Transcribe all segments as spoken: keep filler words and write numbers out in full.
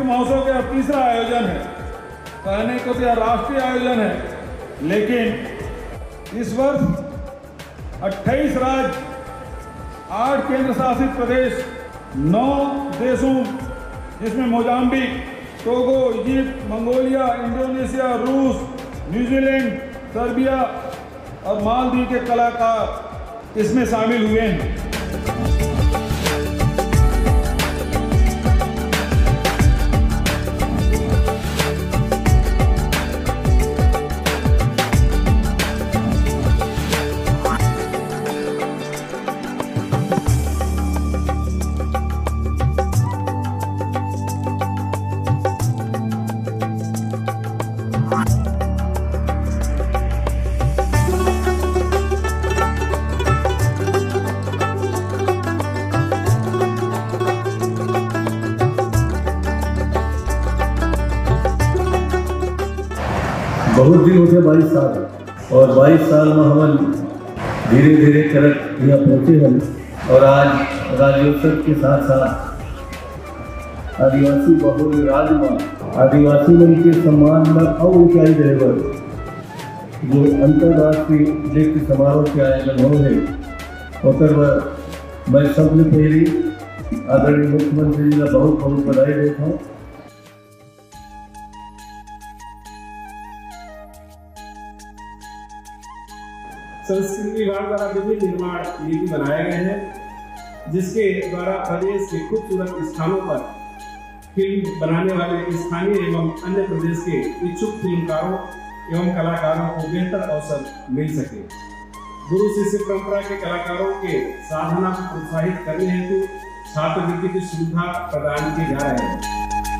महोत्सव का तीसरा आयोजन है। कहने को तो यह राष्ट्रीय आयोजन है, लेकिन इस वर्ष अट्ठाईस राज्य, आठ केंद्र शासित प्रदेश, नौ देशों जिसमें Mozambique, Togo, Egypt, Mongolia, Indonesia, रूस, न्यूजीलैंड, सर्बिया और मालदीव के कलाकार इसमें शामिल हुए हैं। बहुत दिन होते बाईस साल और बाईस साल में हम धीरे धीरे करक यहाँ पहुँचे हैं और आज राज्योत्सव के साथ साथ आदिवासी बहुल राज्य में आदिवासी मन के सम्मान में और ऊंचाई रहेगा जो अंतर्राष्ट्रीय नृत्य समारोह के आयोजन हो है और मैं सबसे पहले आदरणीय मुख्यमंत्री जी का बहुत बहुत बधाई देता हूँ। संस्कृति विभाग द्वारा विभिन्न निर्माण नीति बनाए गए हैं, जिसके द्वारा प्रदेश के खूबसूरत स्थानों पर फिल्म बनाने वाले स्थानीय एवं अन्य प्रदेश के इच्छुक फिल्मकारों एवं कलाकारों को बेहतर अवसर मिल सके। गुरु शिष्य परंपरा के कलाकारों के साधना को प्रोत्साहित करने हेतु छात्रवृत्ति की सुविधा प्रदान की जा रही है।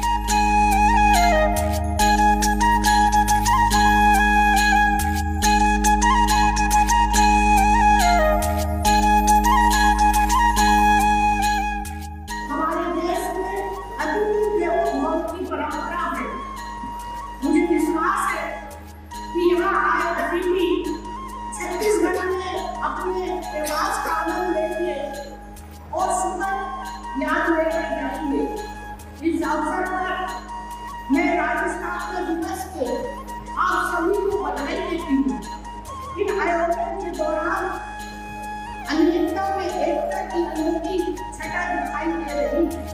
मुझे विश्वास है कि यहाँ आए अतिथि छत्तीसगढ़ में अपने प्रवास का आनंद लेंगे और सुंदर याद लेकर जाएंगे। इस अवसर पर मैं राज्य दिवस के आप सभी को बधाई देती हूँ। इन आयोजन के दौरान अनेकता में एकता की अनोखी छटा दिखाई दे रही है।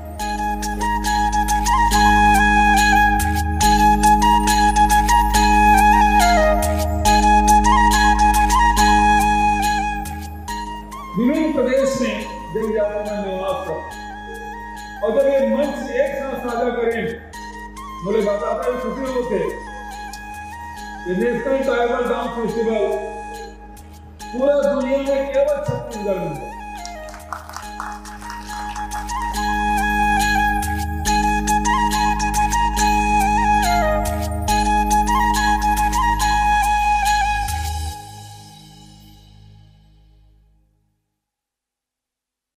विभिन्न प्रदेश में जनजातियों में निवास कर और जब ये मंच एक साथ साझा करें, मुझे बताता है खुशी होते ये नेशनल ट्राइबल डांस फेस्टिवल पूरा दुनिया में केवल छत्तीसगढ़ में